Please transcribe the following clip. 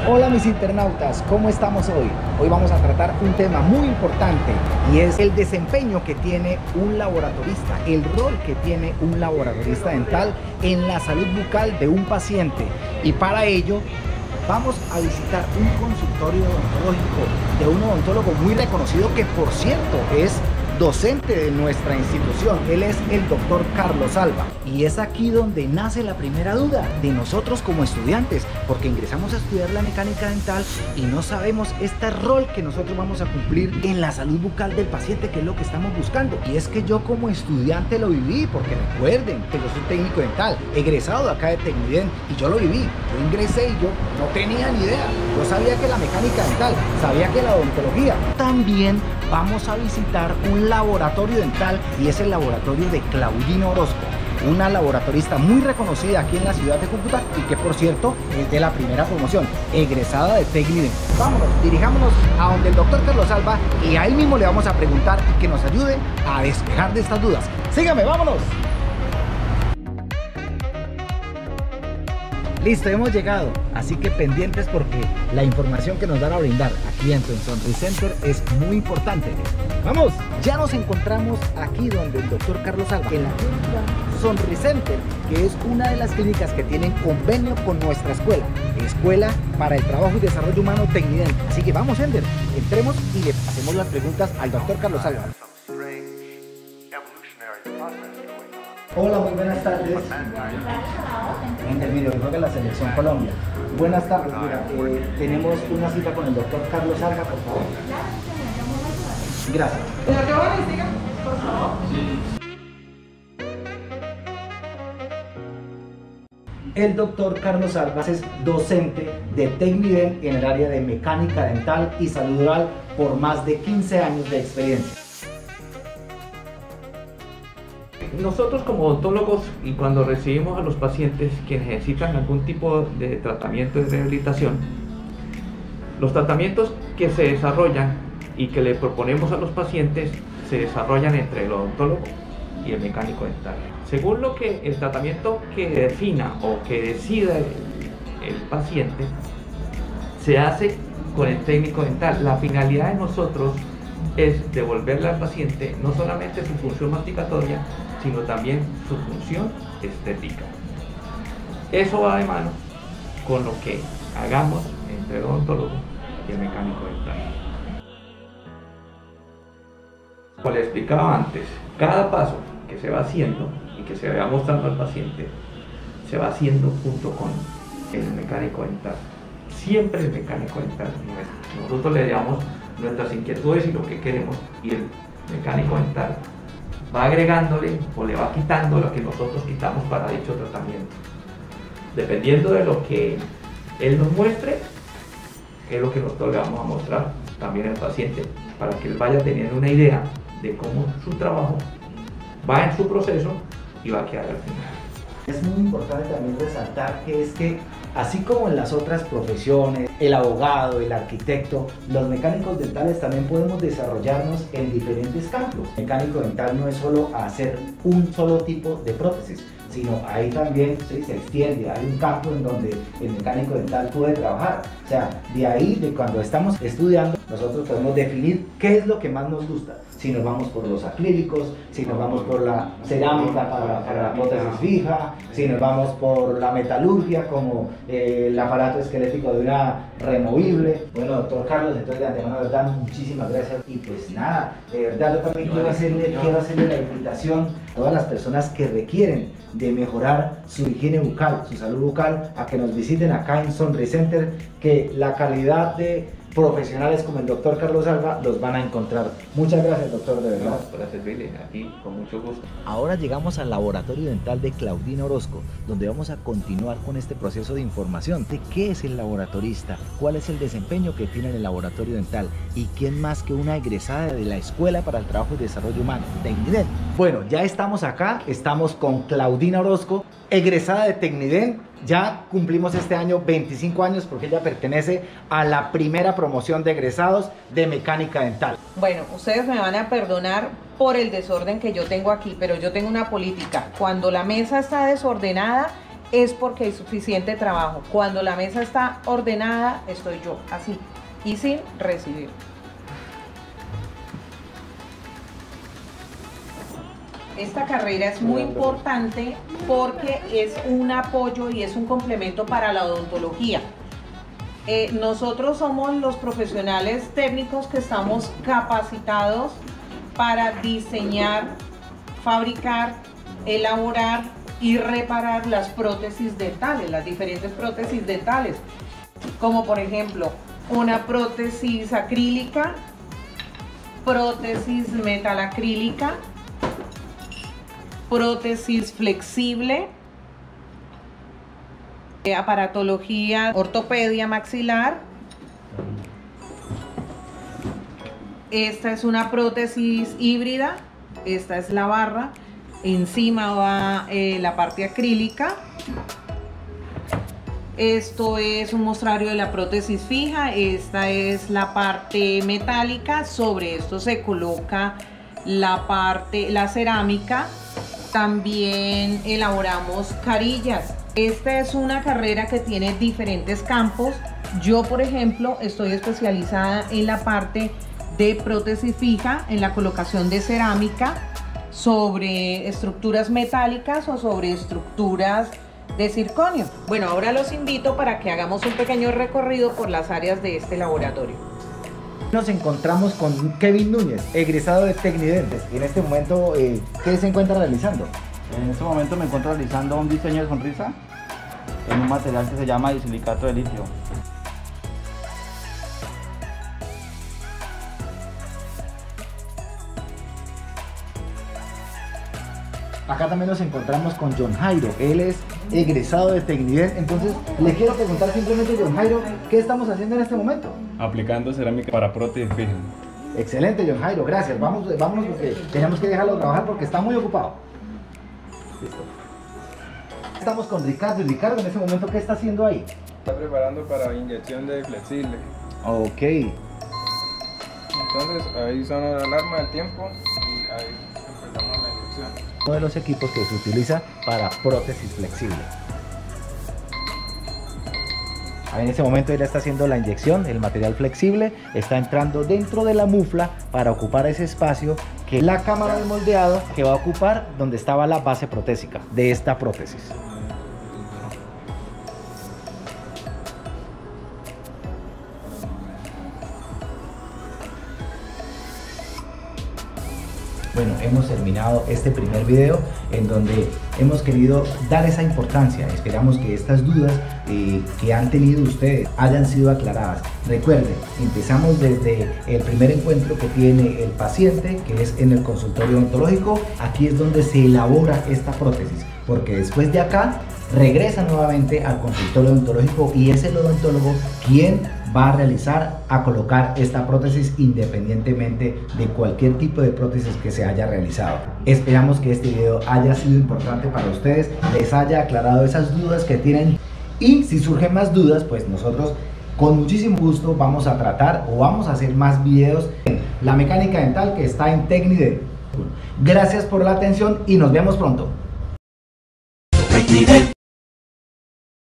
Hola mis internautas, ¿cómo estamos hoy? Hoy vamos a tratar un tema muy importante y es el desempeño que tiene un laboratorista, el rol que tiene un laboratorista dental en la salud bucal de un paciente. Y para ello vamos a visitar un consultorio odontológico de un odontólogo muy reconocido que, por cierto, es docente de nuestra institución. Él es el doctor Carlos Alba. Y es aquí donde nace la primera duda de nosotros como estudiantes, porque ingresamos a estudiar la mecánica dental y no sabemos este rol que nosotros vamos a cumplir en la salud bucal del paciente, que es lo que estamos buscando. Y es que yo como estudiante lo viví, porque recuerden que yo soy técnico dental, egresado de acá de Tecnident, y yo lo viví. Yo ingresé y yo no tenía ni idea. Yo sabía que la mecánica dental, sabía que la odontología. También vamos a visitar un laboratorio dental y es el laboratorio de Claudina Orozco, una laboratorista muy reconocida aquí en la ciudad de Cúcuta y que, por cierto, es de la primera promoción, egresada de Tecnident. Vámonos, dirijámonos a donde el doctor Carlos Alba y a él mismo le vamos a preguntar y que nos ayude a despejar de estas dudas. Sígame, vámonos. Listo, hemos llegado, así que pendientes porque la información que nos van a brindar aquí dentro en SonriCenter es muy importante. ¡Vamos! Ya nos encontramos aquí donde el doctor Carlos Alba, en la clínica SonriCenter, que es una de las clínicas que tienen convenio con nuestra Escuela para el Trabajo y Desarrollo Humano Tecnident. Así que vamos, Ender, entremos y le hacemos las preguntas al doctor Carlos Alba. Hola, muy buenas tardes. Mire, juega la Selección Colombia. Buenas tardes, mira, tenemos una cita con el doctor Carlos Alba, por favor. Gracias. Señor Giovanni, diga, por favor. El doctor Carlos Alba es docente de Tecnident en el área de mecánica dental y salud oral por más de 15 años de experiencia. Nosotros como odontólogos, y cuando recibimos a los pacientes que necesitan algún tipo de tratamiento de rehabilitación, los tratamientos que se desarrollan y que le proponemos a los pacientes se desarrollan entre el odontólogo y el mecánico dental. Según lo que el tratamiento que defina o que decida el paciente, se hace con el técnico dental. La finalidad de nosotros es devolverle al paciente no solamente su función masticatoria, sino también su función estética. Eso va de mano con lo que hagamos entre el odontólogo y el mecánico dental. Como le explicaba antes, cada paso que se va haciendo y que se va mostrando al paciente se va haciendo junto con el mecánico dental. Siempre el mecánico dental nuestro. Nosotros le damos nuestras inquietudes y lo que queremos, y el mecánico dental va agregándole o le va quitando lo que nosotros quitamos para dicho tratamiento. Dependiendo de lo que él nos muestre, es lo que nosotros le vamos a mostrar también al paciente, para que él vaya teniendo una idea de cómo su trabajo va en su proceso y va a quedar al final. Es muy importante también resaltar que es que, así como en las otras profesiones, el abogado, el arquitecto, los mecánicos dentales también podemos desarrollarnos en diferentes campos. El mecánico dental no es solo hacer un solo tipo de prótesis, sino ahí también se extiende, hay un campo en donde el mecánico dental puede trabajar. O sea, de ahí, de cuando estamos estudiando, nosotros podemos definir qué es lo que más nos gusta. Si nos vamos por los acrílicos, si nos vamos por la cerámica para la prótesis fija, si nos vamos por la metalurgia como el aparato esquelético de una removible. Bueno, doctor Carlos, entonces de antemano, de verdad, muchísimas gracias. Y pues nada, de verdad yo también quiero hacerle la invitación a todas las personas que requieren de mejorar su higiene bucal, su salud bucal, a que nos visiten acá en SonriCenter, que la calidad de profesionales como el doctor Carlos Alba los van a encontrar. Muchas gracias, doctor, de verdad. Para servirle aquí con mucho gusto. Ahora llegamos al laboratorio dental de Claudina Orozco, donde vamos a continuar con este proceso de información de qué es el laboratorista, cuál es el desempeño que tiene en el laboratorio dental y quién más que una egresada de la Escuela para el Trabajo y Desarrollo Humano, Tecnident. Bueno, ya estamos acá, estamos con Claudina Orozco, egresada de Tecnident. Ya cumplimos este año 25 años porque ella pertenece a la primera promoción de egresados de mecánica dental. Bueno, ustedes me van a perdonar por el desorden que yo tengo aquí, pero yo tengo una política. Cuando la mesa está desordenada, es porque hay suficiente trabajo. Cuando la mesa está ordenada, estoy yo así y sin recibir. Esta carrera es muy importante porque es un apoyo y es un complemento para la odontología. Nosotros somos los profesionales técnicos que estamos capacitados para diseñar, fabricar, elaborar y reparar las prótesis dentales, las diferentes prótesis dentales, como por ejemplo una prótesis acrílica, prótesis metalacrílica, prótesis flexible, aparatología, ortopedia maxilar. Esta es una prótesis híbrida, esta es la barra, encima va la parte acrílica. Esto es un mostrario de la prótesis fija, esta es la parte metálica, sobre esto se coloca la cerámica. También elaboramos carillas. Esta es una carrera que tiene diferentes campos. Yo, por ejemplo, estoy especializada en la parte de prótesis fija, en la colocación de cerámica sobre estructuras metálicas o sobre estructuras de circonio. Bueno, ahora los invito para que hagamos un pequeño recorrido por las áreas de este laboratorio. Nos encontramos con Kevin Núñez, egresado de Tecnidentes. En este momento, ¿qué se encuentra realizando? En este momento me encuentro realizando un diseño de sonrisa en un material que se llama disilicato de litio. Acá también nos encontramos con John Jairo, él es egresado de Tecnident. Entonces le quiero preguntar simplemente, John Jairo, ¿qué estamos haciendo en este momento? Aplicando cerámica para prótesis fija. Excelente, John Jairo, gracias. Vámonos porque tenemos que dejarlo trabajar porque está muy ocupado. Listo. Estamos con Ricardo, y Ricardo, en este momento, ¿qué está haciendo ahí? Está preparando para inyección de flexible. Ok. Entonces ahí suena la alarma del tiempo y ahí empezamos la inyección. Uno de los equipos que se utiliza para prótesis flexible. En este momento él está haciendo la inyección, el material flexible está entrando dentro de la mufla para ocupar ese espacio que es la cámara de moldeado que va a ocupar donde estaba la base protésica de esta prótesis. Bueno, hemos terminado este primer video en donde hemos querido dar esa importancia. Esperamos que estas dudas que han tenido ustedes hayan sido aclaradas. Recuerden, empezamos desde el primer encuentro que tiene el paciente, que es en el consultorio odontológico. Aquí es donde se elabora esta prótesis, porque después de acá regresa nuevamente al consultorio odontológico y es el odontólogo quien va a colocar esta prótesis independientemente de cualquier tipo de prótesis que se haya realizado. Esperamos que este video haya sido importante para ustedes, les haya aclarado esas dudas que tienen, y si surgen más dudas, pues nosotros con muchísimo gusto vamos a tratar o vamos a hacer más videos en la mecánica dental que está en Tecnident. Gracias por la atención y nos vemos pronto.